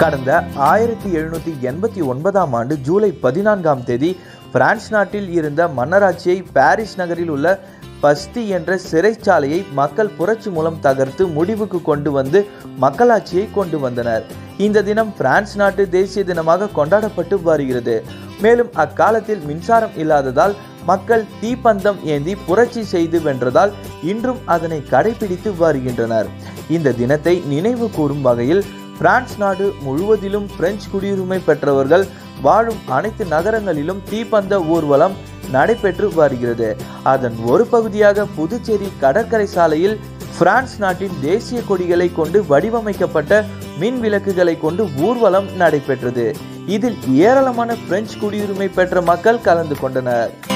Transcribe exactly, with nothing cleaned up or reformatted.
கடந்த ஆயிரத்தி எழுநூற்றி எண்பத்தி ஒன்பதாம் ஆண்டு ஜூலை பதினான்காம் தேதி பிரான்ஸ் நாட்டில் இருந்த மன்னராட்சியை பாரிஸ் நகரில் உள்ள பஸ்தி என்ற சிறைச்சாலையை மக்கள் புரட்சி மூலம் தகர்த்து முடிவுக்கு கொண்டு வந்து மக்களாட்சியை கொண்டு வந்தனர். இந்த தினம் பிரான்ஸ் நாட்டு தேசிய தினமாக கொண்டாடப்பட்டு வருகிறது. மேலும் அக்காலத்தில் மின்சாரம் இல்லாததால் மக்கள் தீப்பந்தம் ஏந்தி புரட்சி செய்து வென்றதால் இன்றும் அதனை கடைபிடித்து வருகின்றனர். இந்த தினத்தை நினைவு கூறும் வகையில் பிரான்ஸ் நாடு முழுவதிலும் பிரெஞ்சு குடியுரிமை பெற்றவர்கள் வாழும் அனைத்து நகரங்களிலும் தீப்பந்த ஊர்வலம் நடைபெற்று வருகிறது. அதன் ஒரு பகுதியாக புதுச்சேரி கடற்கரை சாலையில் பிரான்ஸ் நாட்டின் தேசிய கொடிகளை கொண்டு வடிவமைக்கப்பட்ட மின் விளக்குகளை கொண்டு ஊர்வலம் நடைபெற்றது. இதில் ஏராளமான பிரெஞ்சு குடியுரிமை பெற்ற மக்கள் கலந்து கொண்டனர்.